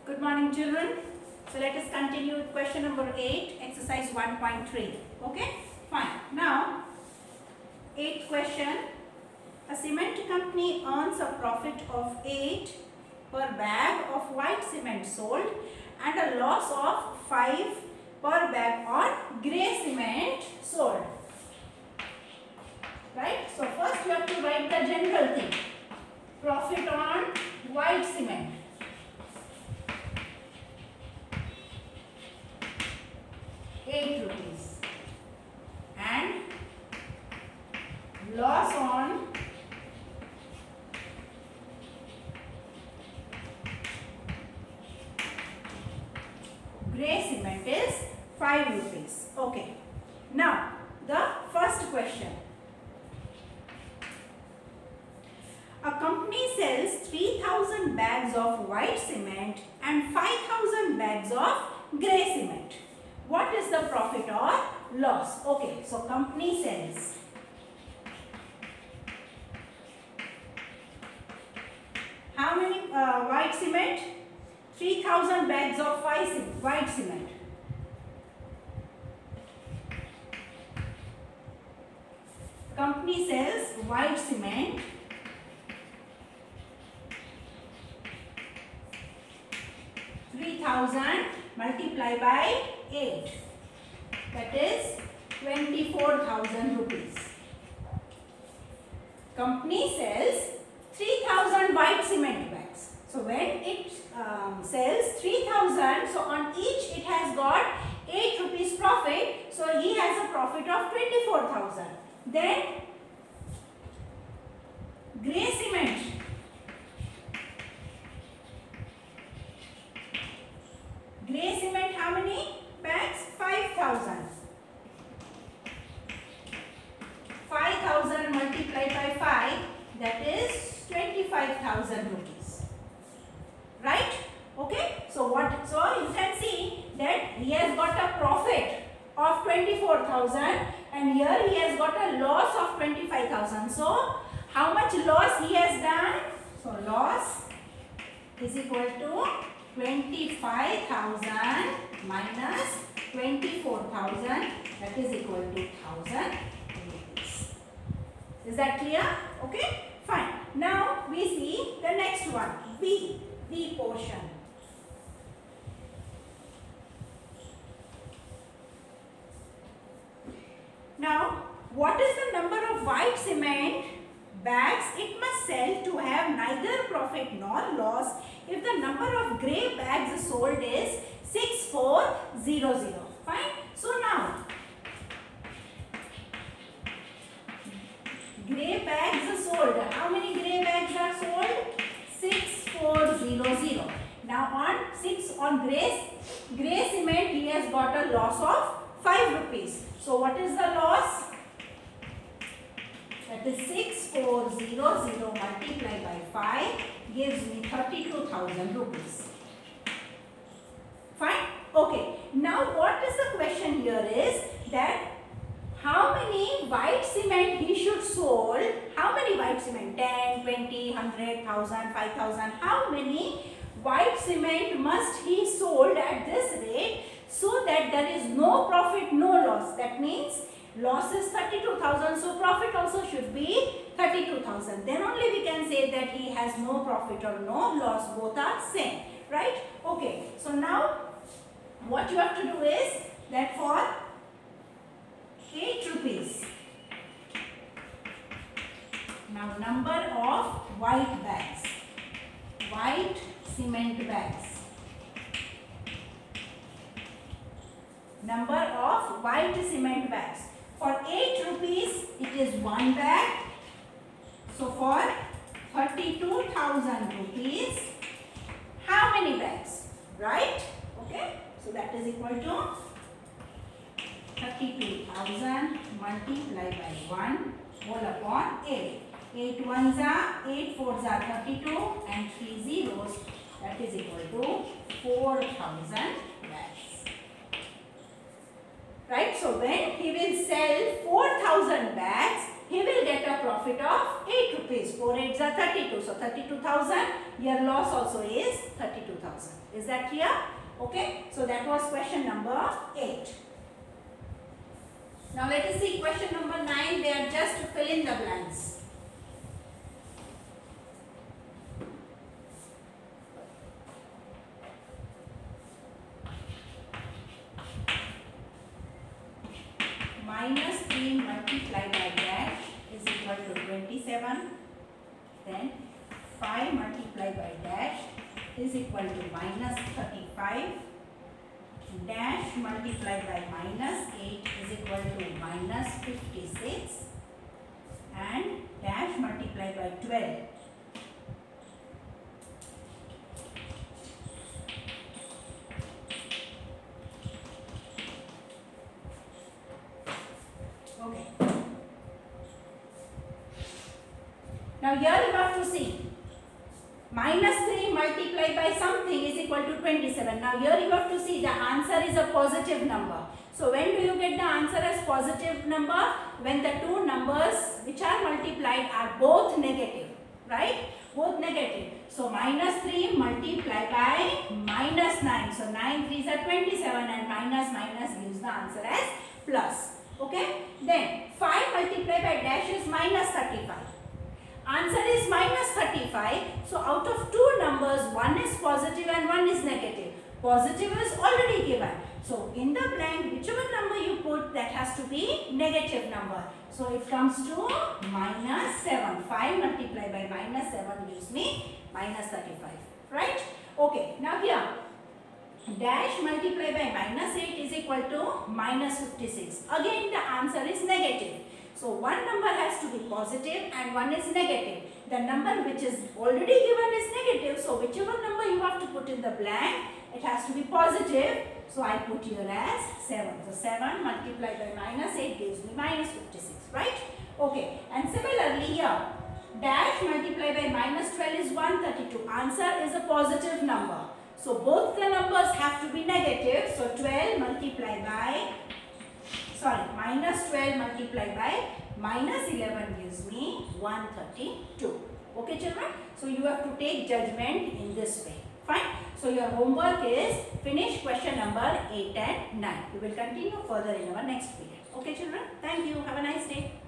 Good morning, children. So let us continue with question number 8, exercise 1.3. Okay, fine. Now, 8th question. A cement company earns a profit of 8 per bag of white cement sold and a loss of 5 per bag on grey cement sold. Right? So first you have to write the general thing. Profit on white cement. ₹8 and loss on grey cement is ₹5. Okay. Now the first question. A company sells 3,000 bags of white cement and 5,000 bags of grey cement. What is the profit or loss? Okay, so company sells how many white cement? 3,000 bags of white cement. Company sells white cement . 3,000 multiplied by 8, that is ₹24,000. Company sells 3,000 white cement bags. So when it sells 3,000, so on each it has got ₹8 profit. So he has a profit of 24,000. Then grey cement. Grey cement how many bags? 5,000. 5,000 multiplied by 5, that is ₹25,000. Right? Okay. So what? So you can see that he has got a profit of 24,000 and here he has got a loss of 25,000. So how much loss he has done? So loss is equal to 25,000 minus 24,000, that is equal to ₹1,000. Is that clear? Okay, fine. Now we see the next one, B portion. Now, what is the number of white cement bags it must sell to have neither profit nor loss if the number of grey bags sold is 6,400. Fine. So now, grey bags sold. How many grey bags are sold? 6,400. Now on 6 on grey cement he has got a loss of ₹5. So what is the loss? That is 6,400 multiplied by 5 gives me ₹32,000. Fine. Okay. Now what is the question here is that how many white cement he should sold? How many white cement? 10, 20, 100, 1,000, 5,000. How many white cement must he sold at this rate so that there is no profit, no loss? That means loss is 32,000, so profit also should be 32,000. Then only we can say that he has no profit or no loss. Both are same, right? Okay. So now what you have to do is that for ₹8, now number of white bags, white cement bags. Number of white cement bags. For ₹8 it is 1 bag. So for ₹32,000, how many bags? Right? Okay. So that is equal to 32,000 multiplied by 1 whole upon 8. 8 ones are 8 fours are 32 and 3 zeros, that is equal to 4,000 bags. Right? So when he will sell 4,000 bags, he will get a profit of 8 rupees. 4 8s are 32. So 32,000. Your loss also is 32,000. Is that clear? Okay. So that was question number 8. Now let us see question number 9. They are just to fill in the blanks. Minus 3 multiplied by dash is equal to 27. Then 5 multiplied by dash is equal to minus 35. Dash multiplied by minus 8 is equal to minus 56. And dash multiplied by 12 . Okay. Now here you have to see minus 3 multiplied by something is equal to 27. Now here you have to see the answer is a positive number. So when do you get the answer as positive number? When the two numbers which are multiplied are both negative, right? Both negative. So minus 3 multiplied by minus 9. So 9 3s are 27 and minus gives the answer as plus. Okay. Then 5 multiplied by dash is minus 35. Answer is minus 35. So out of two numbers, one is positive and one is negative. Positive is already given. So in the blank, whichever number you put, that has to be negative number. So it comes to minus 7. 5 multiplied by minus 7 gives me minus 35. Right? Okay. Now here, dash multiplied by minus 8 is equal to minus 56. Again the answer is negative. So one number has to be positive and one is negative. The number which is already given is negative. So whichever number you have to put in the blank, it has to be positive. So I put here as 7. So 7 multiplied by minus 8 gives me minus 56. Right? Okay. And similarly here, dash multiplied by minus 12 is 132. Answer is a positive number. So both the numbers have to be negative. So 12 multiplied by, minus 12 multiplied by minus 11 gives me 132. Okay children? So you have to take judgment in this way. Fine? So your homework is finish question number 8 and 9. We will continue further in our next period. Okay children? Thank you. Have a nice day.